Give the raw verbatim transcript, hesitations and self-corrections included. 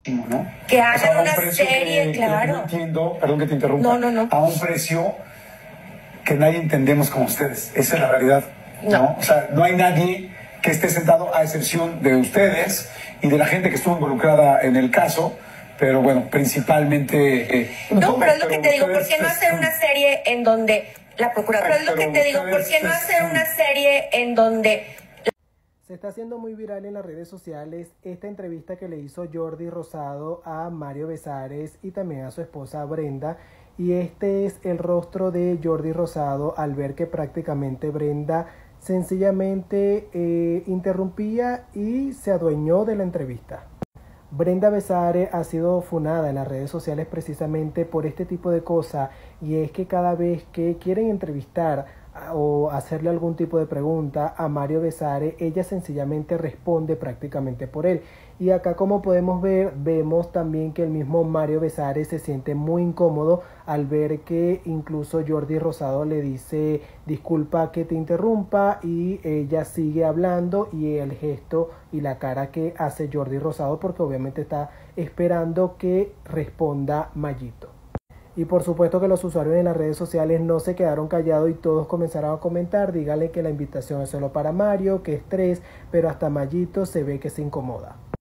¿no? Que O sea, hagan a un una precio serie, que, que lo que claro. no entiendo, perdón que te interrumpa, No, no, no. a un precio que nadie entendemos como ustedes. Esa es la realidad, ¿no? No. O sea, no hay nadie que esté sentado a excepción de ustedes y de la gente que estuvo involucrada en el caso, pero bueno, principalmente... Eh, No, pero es lo que te digo, ¿por ustedes, qué no hacer una serie en donde la procuradora, es lo que te digo, ¿por qué no hacer una serie en donde... Se está haciendo muy viral en las redes sociales esta entrevista que le hizo Jordi Rosado a Mario Besares y también a su esposa Brenda. Y este es el rostro de Jordi Rosado al ver que prácticamente Brenda sencillamente eh, interrumpía y se adueñó de la entrevista. Brenda Besares ha sido funada en las redes sociales precisamente por este tipo de cosas, y es que cada vez que quieren entrevistar o hacerle algún tipo de pregunta a Mario Besares, ella sencillamente responde prácticamente por él. Y acá, como podemos ver, vemos también que el mismo Mario Besares se siente muy incómodo al ver que incluso Jordi Rosado le dice disculpa que te interrumpa, y ella sigue hablando, y el gesto y la cara que hace Jordi Rosado porque obviamente está esperando que responda Mayito. Y por supuesto que los usuarios en las redes sociales no se quedaron callados y todos comenzaron a comentar, díganle que la invitación es solo para Mario, que estrés, pero hasta Mayito se ve que se incomoda.